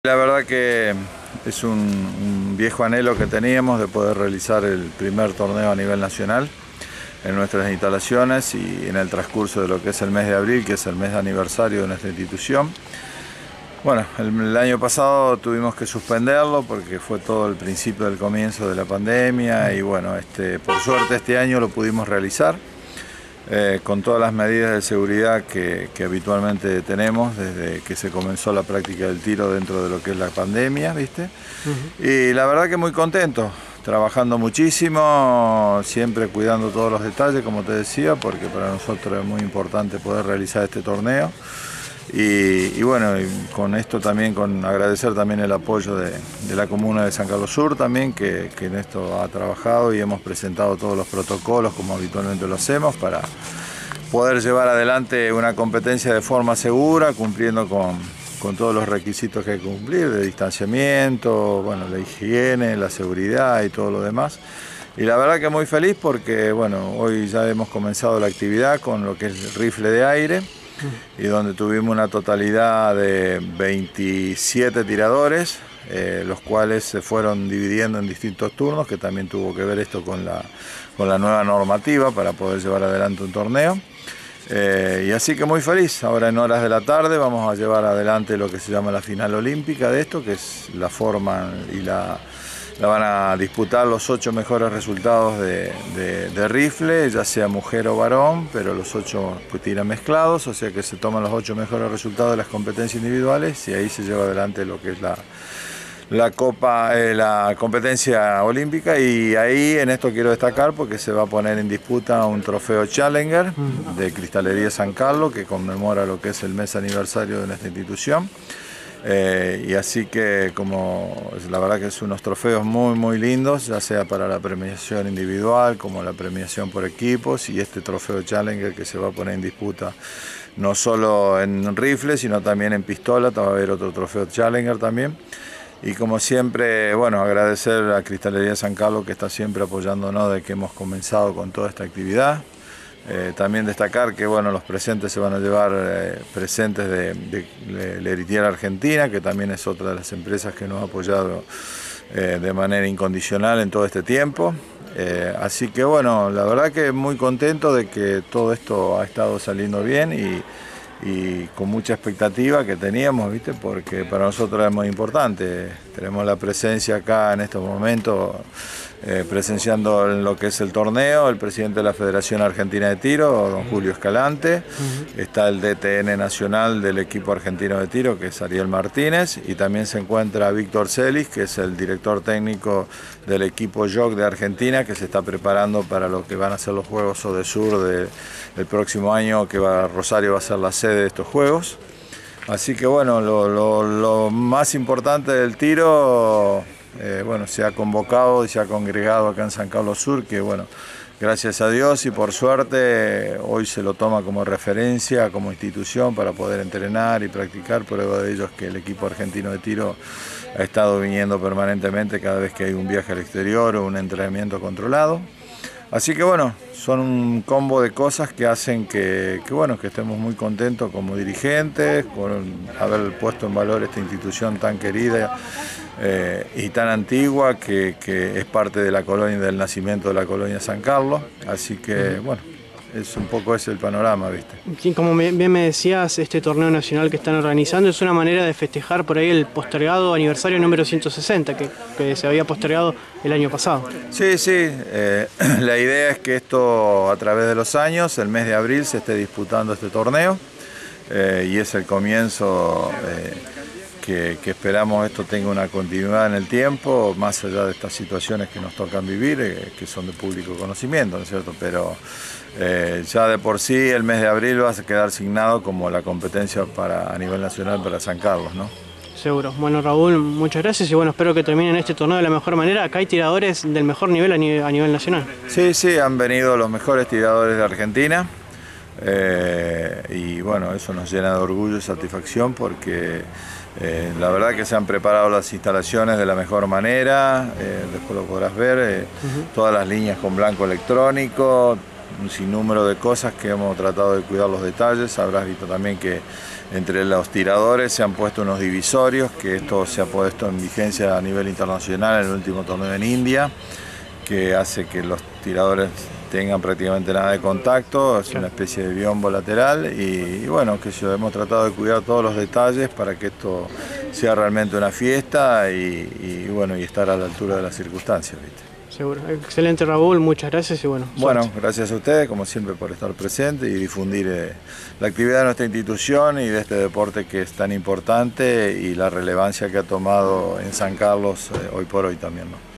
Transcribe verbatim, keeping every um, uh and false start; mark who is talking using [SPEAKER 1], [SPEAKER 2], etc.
[SPEAKER 1] La verdad que es un, un viejo anhelo que teníamos de poder realizar el primer torneo a nivel nacional en nuestras instalaciones y en el transcurso de lo que es el mes de abril, que es el mes de aniversario de nuestra institución. Bueno, el, el año pasado tuvimos que suspenderlo porque fue todo el principio del comienzo de la pandemia y bueno, este, por suerte este año lo pudimos realizar. Eh, con todas las medidas de seguridad que, que habitualmente tenemos desde que se comenzó la práctica del tiro dentro de lo que es la pandemia, ¿viste? Uh-huh. Y la verdad que muy contento, trabajando muchísimo, siempre cuidando todos los detalles, como te decía, porque para nosotros es muy importante poder realizar este torneo. Y, y bueno, y con esto también, con agradecer también el apoyo de, de la comuna de San Carlos Sur también, que, que en esto ha trabajado y hemos presentado todos los protocolos como habitualmente lo hacemos para poder llevar adelante una competencia de forma segura, cumpliendo con, con todos los requisitos que hay que cumplir, de distanciamiento, bueno, la higiene, la seguridad y todo lo demás. Y la verdad que muy feliz porque bueno, hoy ya hemos comenzado la actividad con lo que es el rifle de aire, y donde tuvimos una totalidad de veintisiete tiradores, eh, los cuales se fueron dividiendo en distintos turnos, que también tuvo que ver esto con la, con la nueva normativa para poder llevar adelante un torneo. Eh, y así que muy feliz, ahora en horas de la tarde vamos a llevar adelante lo que se llama la final olímpica de esto, que es la forma y la... La van a disputar los ocho mejores resultados de, de, de rifle, ya sea mujer o varón, pero los ocho pues, tiran mezclados, o sea que se toman los ocho mejores resultados de las competencias individuales y ahí se lleva adelante lo que es la, la, copa, eh, la competencia olímpica. Y ahí en esto quiero destacar porque se va a poner en disputa un trofeo Challenger de Cristalería San Carlos que conmemora lo que es el mes aniversario de nuestra institución. Eh, y así que como la verdad que son unos trofeos muy muy lindos, ya sea para la premiación individual como la premiación por equipos, y este trofeo Challenger que se va a poner en disputa no solo en rifle sino también en pistola, va a haber otro trofeo Challenger también. Y como siempre, bueno, agradecer a Cristalería San Carlos que está siempre apoyándonos desde que hemos comenzado con toda esta actividad. Eh, también destacar que bueno, los presentes se van a llevar eh, presentes de, de, de Leritier Argentina, que también es otra de las empresas que nos ha apoyado eh, de manera incondicional en todo este tiempo. Eh, así que bueno, la verdad que muy contento de que todo esto ha estado saliendo bien y, y con mucha expectativa que teníamos, ¿viste? Porque para nosotros es muy importante. Tenemos la presencia acá en estos momentos. Eh, presenciando en lo que es el torneo, el presidente de la Federación Argentina de Tiro, don Julio Escalante, uh-huh. Está el D T N nacional del equipo argentino de tiro, que es Ariel Martínez, y también se encuentra Víctor Celis, que es el director técnico del equipo J O C de Argentina, que se está preparando para lo que van a ser los Juegos Odesur de, del próximo año, que va, Rosario va a ser la sede de estos Juegos. Así que bueno, lo, lo, lo más importante del tiro... Eh, bueno, se ha convocado y se ha congregado acá en San Carlos Sur, que bueno, gracias a Dios y por suerte hoy se lo toma como referencia, como institución para poder entrenar y practicar. Prueba de ello es que el equipo argentino de tiro ha estado viniendo permanentemente cada vez que hay un viaje al exterior o un entrenamiento controlado. Así que bueno, son un combo de cosas que hacen que, que, bueno, que estemos muy contentos como dirigentes, por haber puesto en valor esta institución tan querida eh, y tan antigua que, que es parte de la colonia, del nacimiento de la colonia San Carlos. Así que bueno, es un poco ese el panorama, ¿viste?
[SPEAKER 2] Como bien me decías, este torneo nacional que están organizando es una manera de festejar por ahí el postergado aniversario número ciento sesenta, que, que se había postergado el año pasado.
[SPEAKER 1] Sí, sí, eh, la idea es que esto a través de los años, el mes de abril, se esté disputando este torneo eh, y es el comienzo eh, que, que esperamos esto tenga una continuidad en el tiempo, más allá de estas situaciones que nos tocan vivir, eh, que son de público conocimiento, ¿no es cierto? Pero eh, ya de por sí el mes de abril va a quedar asignado como la competencia para, a nivel nacional para San Carlos, ¿no?
[SPEAKER 2] Seguro. Bueno, Raúl, muchas gracias y bueno, espero que terminen este torneo de la mejor manera. Acá hay tiradores del mejor nivel a nivel, a nivel nacional.
[SPEAKER 1] Sí, sí, han venido los mejores tiradores de Argentina eh, y bueno, eso nos llena de orgullo y satisfacción porque eh, la verdad que se han preparado las instalaciones de la mejor manera, eh, después lo podrás ver, eh, uh-huh. Todas las líneas con blanco electrónico, un sinnúmero de cosas que hemos tratado de cuidar los detalles. Habrás visto también que entre los tiradores se han puesto unos divisorios, que esto se ha puesto en vigencia a nivel internacional en el último torneo en India, que hace que los tiradores tengan prácticamente nada de contacto, es una especie de biombo lateral y, y bueno, que yo, hemos tratado de cuidar todos los detalles para que esto sea realmente una fiesta y, y bueno, y estar a la altura de las circunstancias, ¿viste?
[SPEAKER 2] Seguro. Excelente, Raúl, muchas gracias y bueno.
[SPEAKER 1] Bueno,
[SPEAKER 2] suerte.
[SPEAKER 1] gracias a ustedes, como siempre, por estar presente y difundir eh, la actividad de nuestra institución y de este deporte que es tan importante y la relevancia que ha tomado en San Carlos eh, hoy por hoy también, ¿no?